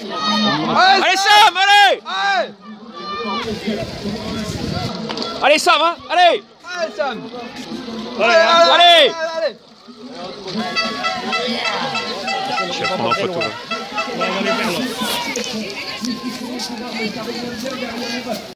Allez Sam, allez. Allez Sam, hein, allez. Allez Sam. Allez. Je vais prendre en photo. On va aller vers là.